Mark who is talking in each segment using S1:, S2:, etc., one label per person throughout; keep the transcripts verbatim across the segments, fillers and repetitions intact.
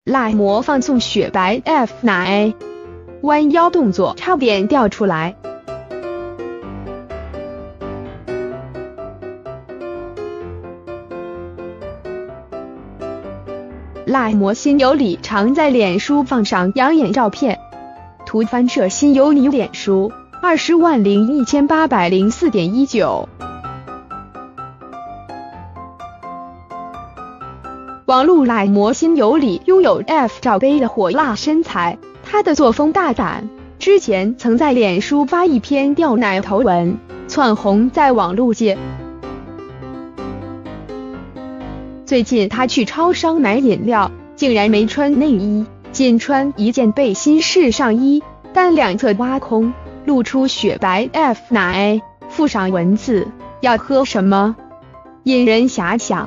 S1: 辣模放送雪白 F 奶，弯腰动作差点掉出来。辣模心有理常在脸书放上养眼照片，图翻摄心有理脸书二十万零一千八百零四点一九。网路辣模心有理拥有 F 罩杯的火辣身材，他的作风大胆，之前曾在脸书发一篇吊奶头文，窜红在网路界。最近他去超商买饮料，竟然没穿内衣，仅穿一件背心式上衣，但两侧挖空，露出雪白 F 奶，附上文字要喝什么，引人遐想。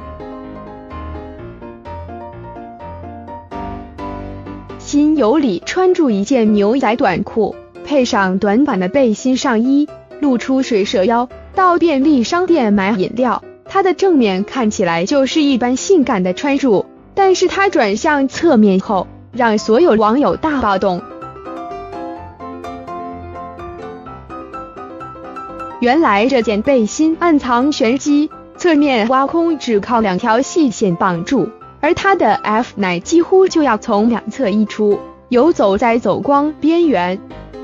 S1: 心有理穿着一件牛仔短裤，配上短版的背心上衣，露出水蛇腰，到便利商店买饮料。他的正面看起来就是一般性感的穿着，但是他转向侧面后，让所有网友大暴动。原来这件背心暗藏玄机，侧面挖空只靠两条细线绑住，而他的 F 奶几乎就要从两侧溢出，游走在走光边缘。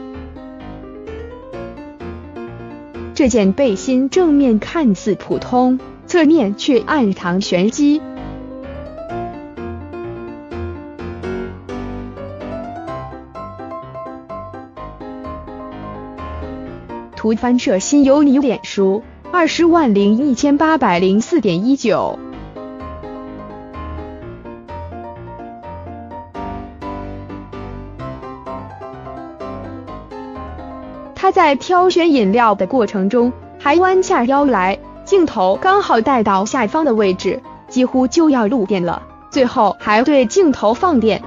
S1: 这件背心正面看似普通，侧面却暗藏玄机。图翻摄心有理脸书二十万零一千八百零四点一九。他在挑选饮料的过程中还弯下腰来，镜头刚好带到下方的位置，几乎就要录电了，最后还对镜头放电。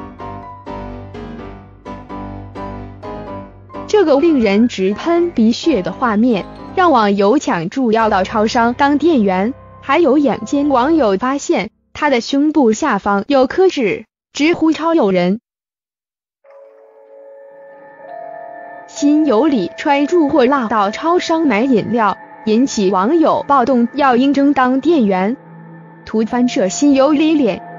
S1: 这个令人直喷鼻血的画面让网友抢住要到超商当店员，还有眼尖网友发现他的胸部下方有颗痣，直呼超诱人。心有理穿着火辣到超商买饮料，引起网友暴动，要应征当店员。图翻摄心有理脸。